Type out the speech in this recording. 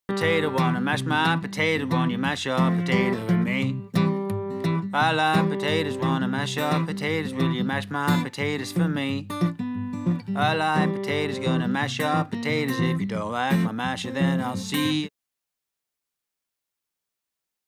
Potato, wanna mash my potato, wanna mash your potato with me? I like potatoes, wanna mash your potatoes, will you mash my potatoes for me? I like potatoes, gonna mash your potatoes. If you don't like my masher, then I'll see